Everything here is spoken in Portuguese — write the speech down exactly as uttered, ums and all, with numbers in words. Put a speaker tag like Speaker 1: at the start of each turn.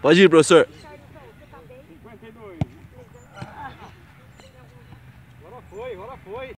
Speaker 1: Pode ir, professor.
Speaker 2: cinquenta e dois. Agora foi, agora foi.